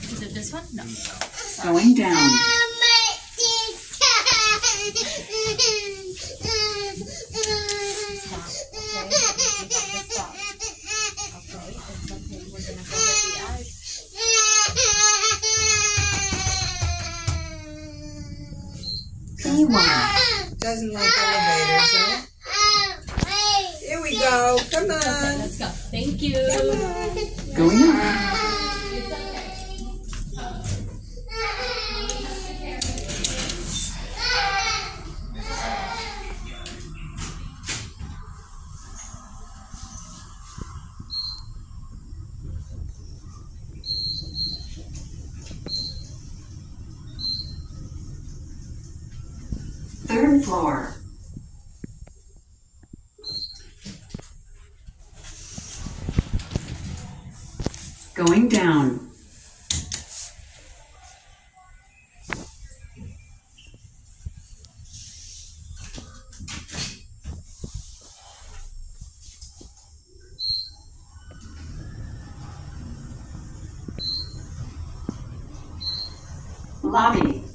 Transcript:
Is it this one? No. Going down. Doesn't like elevators, huh? Here we go. Come on. Okay, let's go. Thank you. Going up. Third floor. Going down. Lobby.